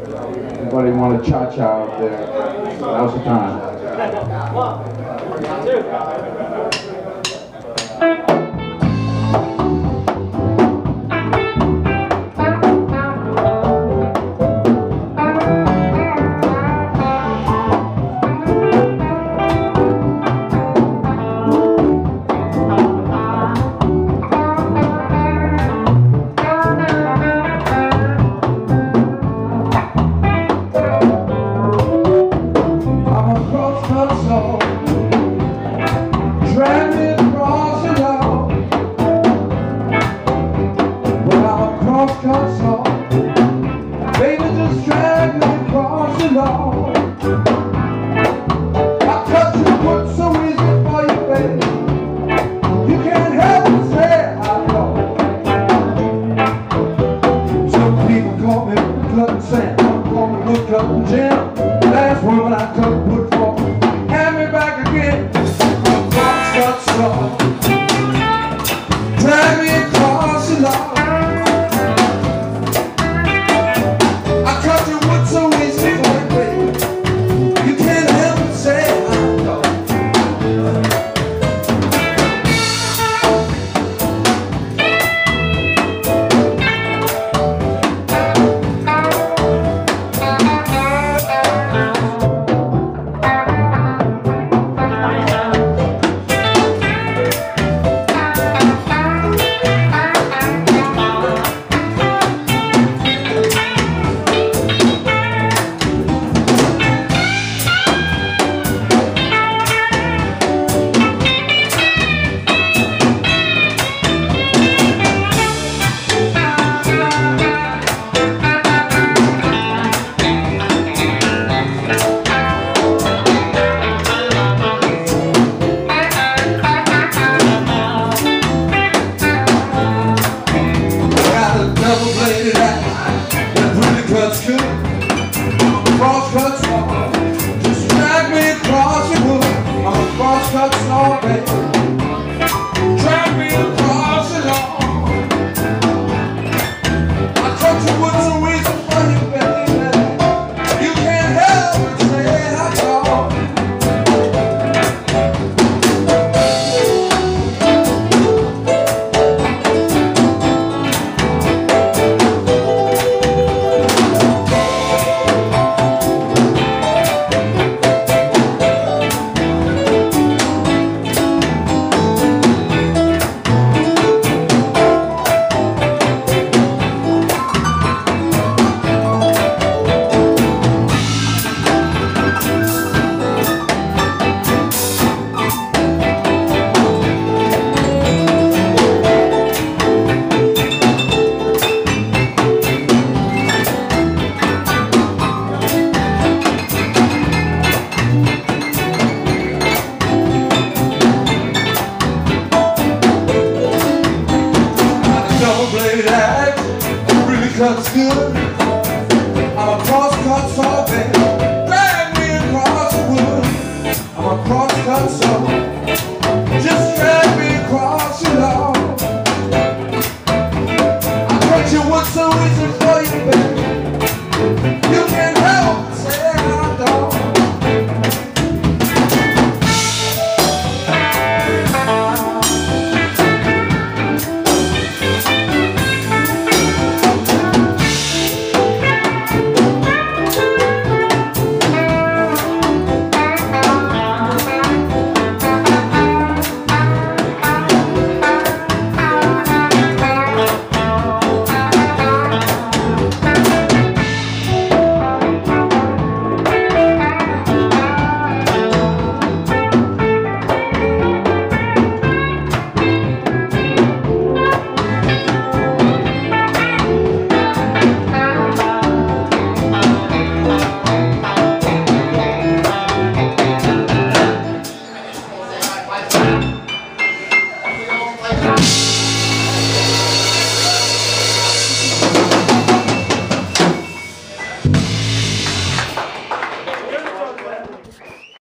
Anybody want a cha-cha out there? Now's the time. 1, 2. CrossCut Saw, baby, just drag me across the lawn. I cut your foot so easy for you, baby. You can't help but say I know. Some people call me Cutting Sam, some call me Woodcutting Jim. Last woman I cut wood for, hand me back again. CrossCut Saw, drag me across the lawn. CrossCut Saw, just drag me across the wood. I'm a CrossCut Saw, baby. Drag me across the lawn. I cut your wood so easy for you, baby. You can't help but say I know. Cuts good. I'm a CrossCut Saw, baby. Drag me across the wood. I'm a CrossCut Saw. Just drag me across the lawn. I cut your wood so easy for you, baby. You can't help but say I don't.